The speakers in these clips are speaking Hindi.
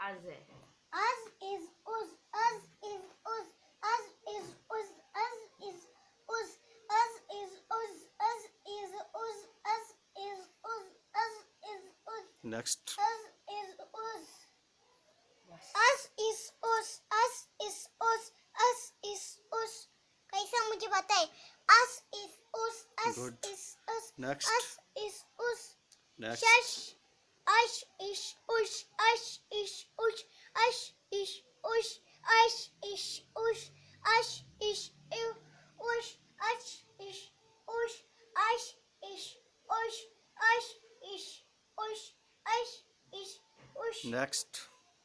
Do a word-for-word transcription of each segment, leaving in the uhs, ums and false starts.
as है। as is us, as is us, as is us, as is us, as is us, as is us, as is us, as is us. Next. As is us. As is us, as is us, as is us. कैसा मुझे पता है? As is us, as Good. is us. Next. As is us. Next. Shush. Ash is ush, ash is ush, ash is ush, ash is ush, ash is ush, ash is ush, ash is ush, ash is ush, ash is ush. Next.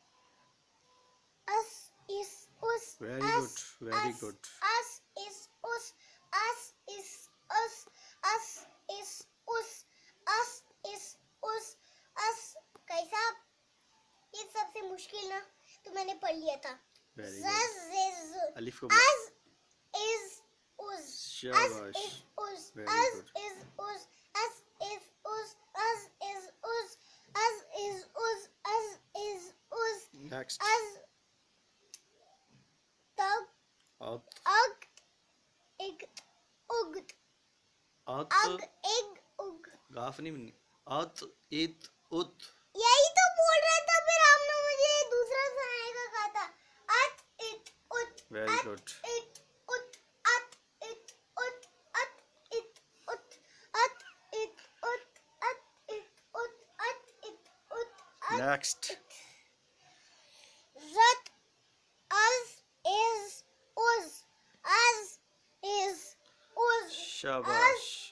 As is us. Very as, good. Very as, good. As is us. As is us. As is us. As is us. as कैसा? ये सबसे मुश्किल ना तो मैंने पढ़ लिया था। Very As good. is अलिफ को as is us. As शाबाश. is us. Very As good. is us. As is us. As is us. As is us. As is us. Next. As तब At. अग इग उग At. अग इग उग। गाफ नहीं बननी। At. It. Ut. यही तो बोल रहा था, फिर आपने मुझे दूसरा सुनाने का कहा था। अत इत उत। Very अत good. इत उत। अत इत उत। अत इत उत। अत इत उत। अत इत उत। अत इत उत। अत Next. इत। That as is us, as is us, शाबाश. as